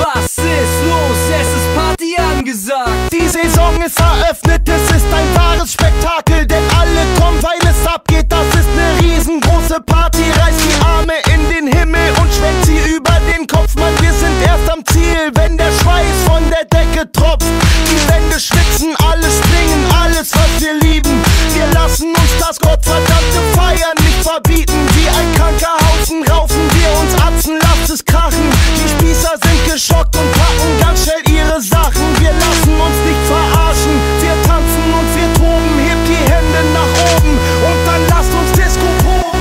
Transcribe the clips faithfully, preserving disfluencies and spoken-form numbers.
Was ist los? Es ist Party angesagt. Die Saison ist eröffnet, es ist ein wahres Spektakel, denn alle kommen, weil es abgeht. Das ist ne riesengroße Party. Reißt die Arme in den Himmel und schwenkt sie über den Kopf. Mann, wir sind erst am Ziel, wenn der Schweiß von der Decke tropft. Die Wände schwitzen, alle springen, alles was wir lieben. Wir lassen uns das gottverdammte Feiern nicht verbieten. Wie ein kranker Haufen raufen wir uns Atzen, lasst es krachen. Die Spießer sind geschockt und packen ganz schnell ihre Sachen. Wir lassen uns nicht verarschen, wir tanzen und wir toben. Hebt die Hände nach oben und dann lasst uns Disco proben.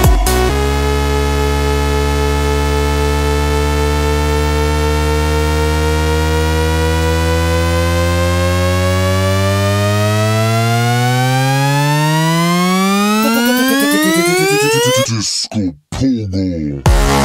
Disco Pogo.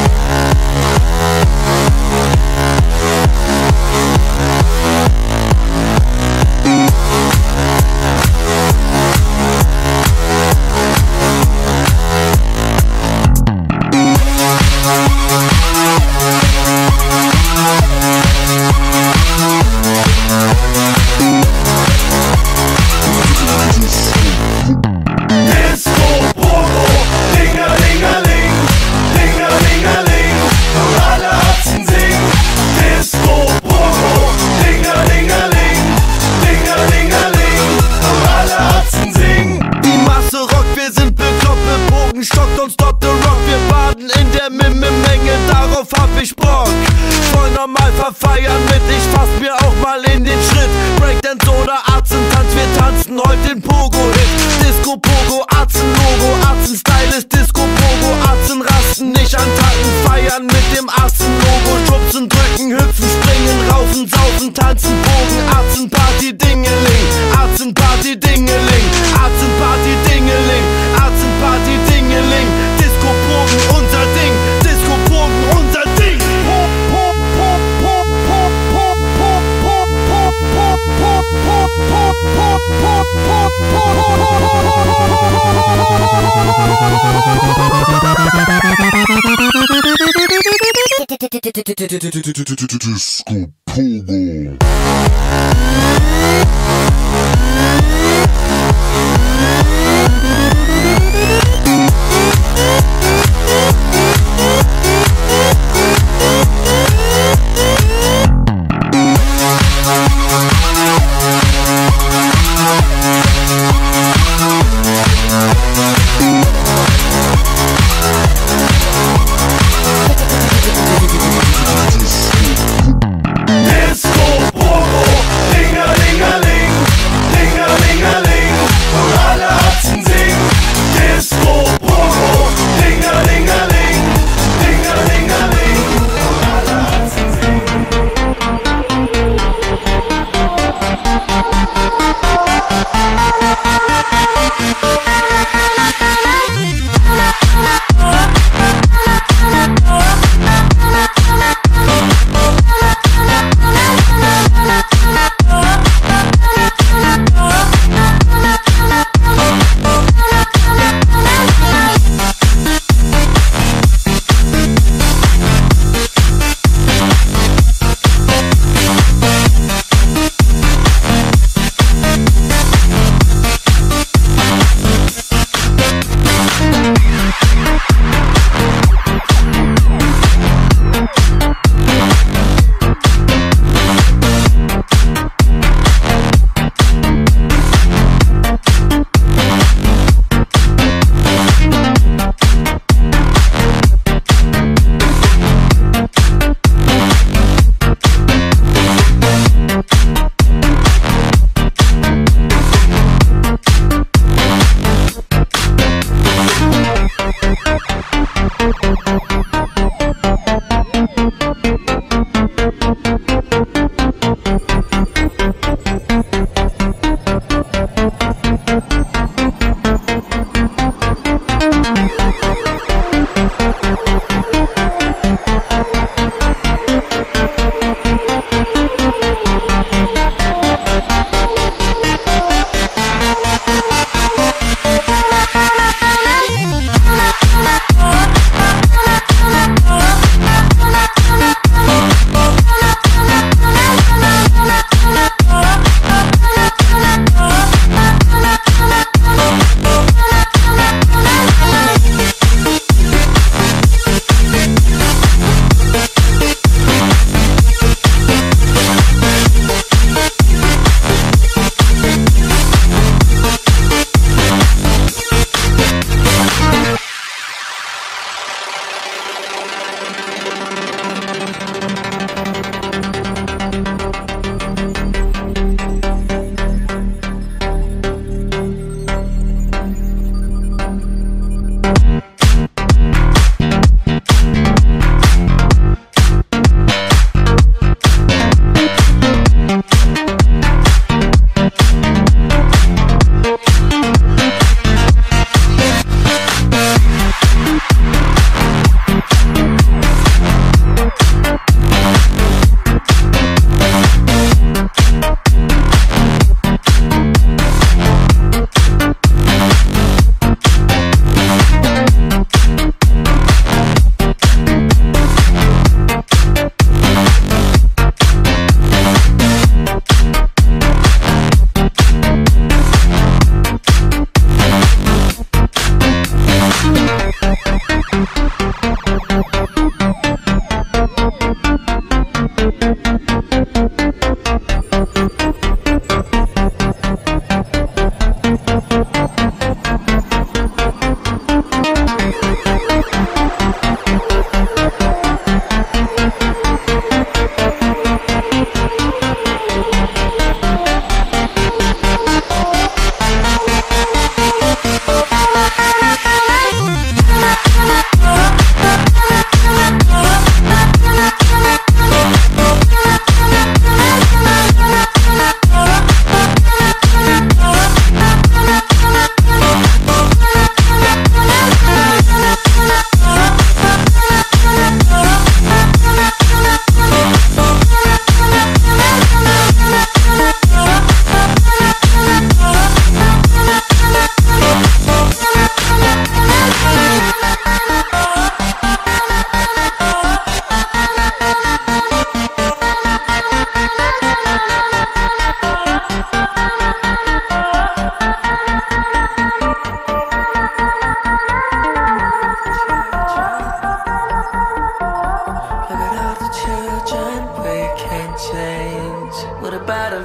Stockt und stoppt the rock, wir baden in der Mimme-Menge, darauf hab ich Bock. Voll normal verfeiern mit, ich fass mir auch mal in den Schritt. Breakdance oder Arzentanz, wir tanzen heute den Pogo-Hit. Disco Pogo, Arzen-Logo, Arzen-Style ist Disco Pogo. Arzen rasten, nicht antanken, feiern mit dem Arzen-Logo. Schubsen, drücken, hüpfen, springen, raufen, saufen, tanzen, Bogen. Arzen-Party, Dingeling, Arzen-Party, Dingeling, Arzen-Party, Dingeling, Arzen-Party, Dingeling. Disco-Pogen, unser Ding, Disco-Pogen, unser Ding. Pop, pop, pop, pop, pop, pop, pop, pop, pop, pop, pop, pop, pop, pop, pop, Disco Pogo. Disco Pogo, Dingelingeling,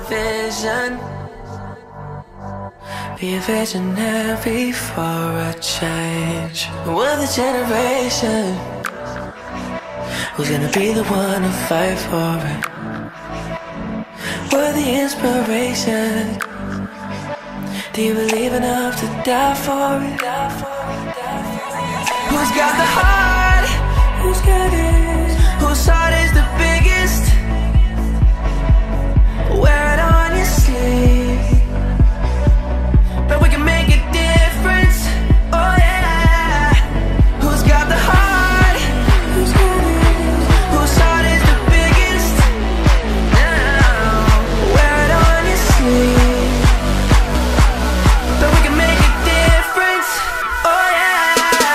vision. Be a visionary for a change. We're the generation who's gonna be the one to fight for it. We're the inspiration. Do you believe enough to die for it? Who's got the heart? Who's got it? Whose heart is the biggest? Wear it on your sleeve. But we can make a difference. Oh yeah. Who's got the heart? Who's got it? Whose heart is the biggest? Now, wear it on your sleeve. But we can make a difference. Oh yeah.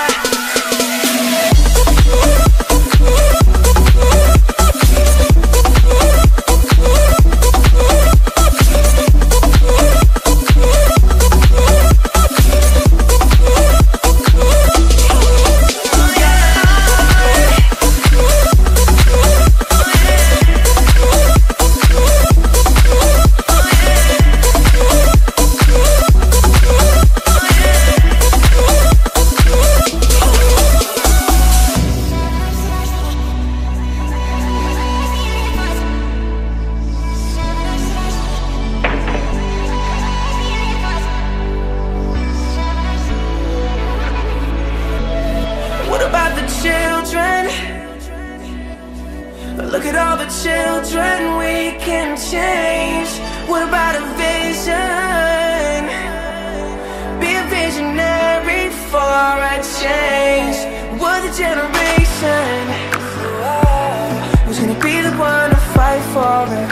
Look at all the children we can change. What about a vision? Be a visionary for a change. We're the generation who's gonna be the one to fight for it.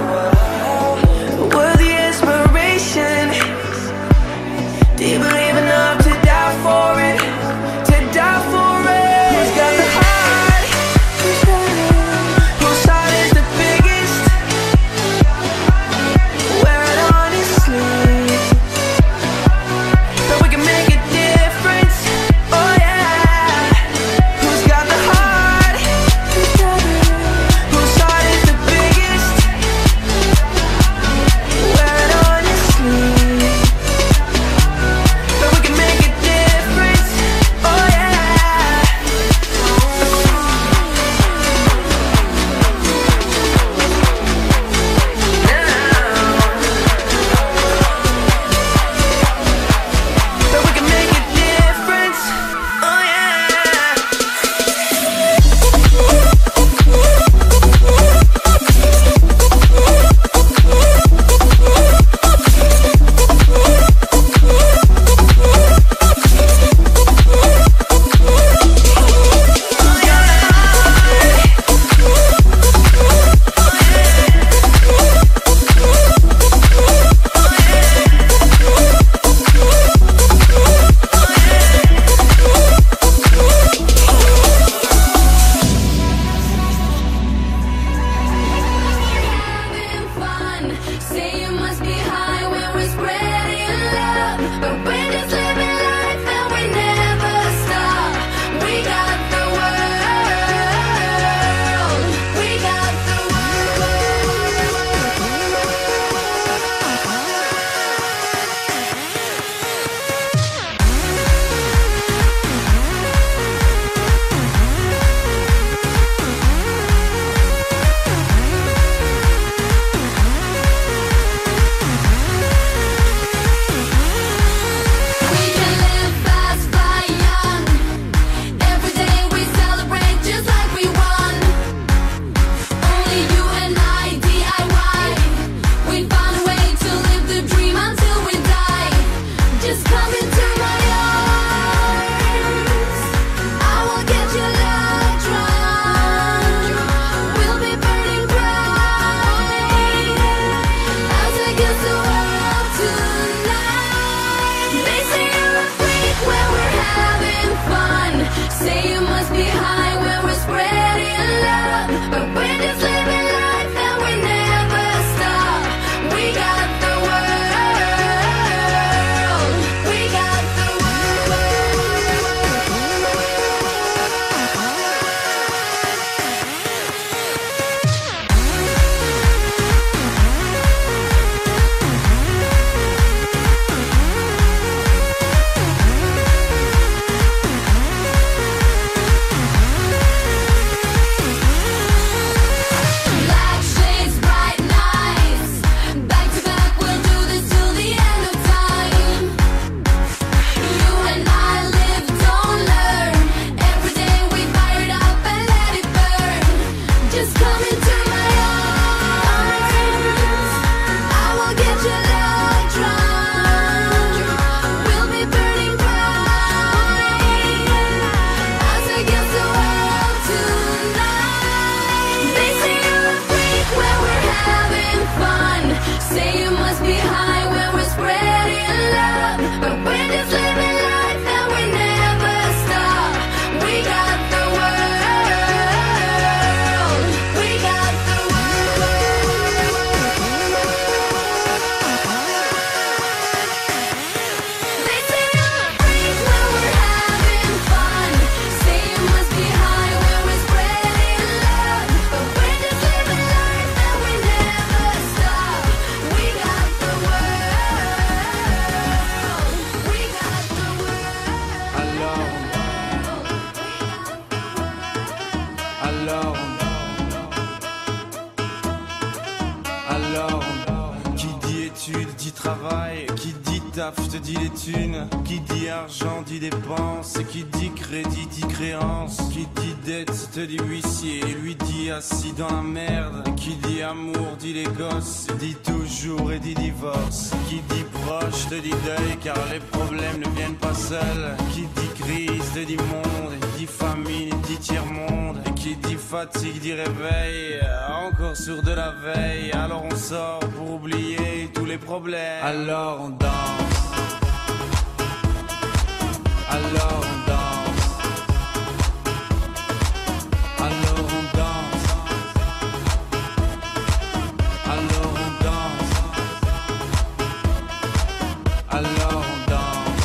We're the inspiration. Do you believe enough to die for it? To die for it. Who's got the heart? Who's got it? Whose heart is the biggest? Wear it on your sleeve. But we can make a difference. Oh yeah. Who's got the heart? Who's got it? Whose heart is the biggest? Alors Alors qui dit études dit travail, qui dit taf te dit les thunes, qui dit argent dit dépenses, qui dit crédit dit créance, qui dit dette te dit huissier, lui dit assis dans la merde, qui dit amour dit les gosses, dit toujours et dit divorce, qui dit proche te dit deuil car les problèmes ne viennent pas seuls, qui dit crise te dit monde, dit famine dit tiers-monde, et qui dit fatigue dit réveil, encore sur de la veille, alors on sort pour oublier tous les problèmes. Alors on danse, alors on danse, alors on danse, alors on danse, alors on danse,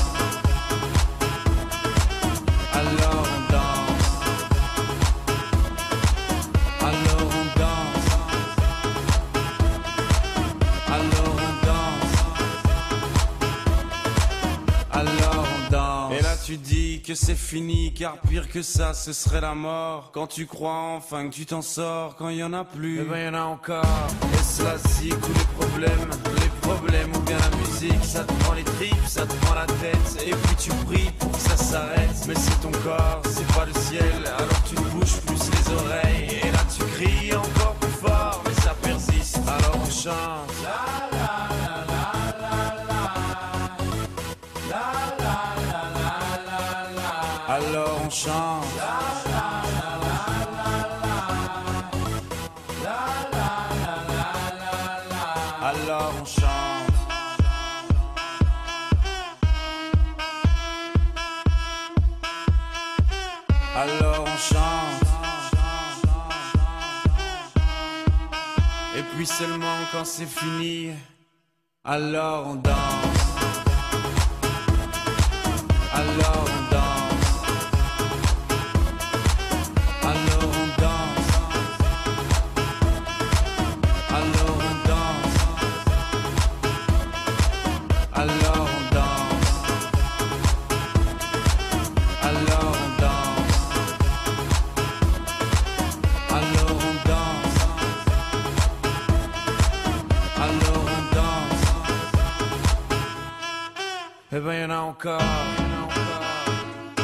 alors on danse, alors on danse, alors on danse, alors on danse. Et là tu dis que c'est fini, car pire que ça ce serait la mort. Quand tu crois enfin que tu t'en sors, quand il y en a plus, eh ben y en a encore. Est-ce la zik ou les problèmes, les problèmes ou bien la musique, ça te prend les tripes, ça te prend la tête, et puis tu pries pour que ça s'arrête. Mais c'est ton corps, c'est pas le ciel, alors tu te bouges plus les oreilles, et là tu cries encore plus fort, mais ça persiste, alors on chante. La la la la la la, la la la la la la, alors on chante. La la la la la la, la la la la la, alors on chante. Alors on chante. Et puis seulement quand c'est fini, alors on danse. Alors on danse. Alors on danse. Alors on danse. Alors on danse. Alors on danse. Alors on danse. Alors on danse. Eh ben y'en a encore.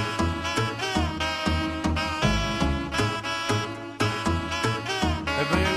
Eh ben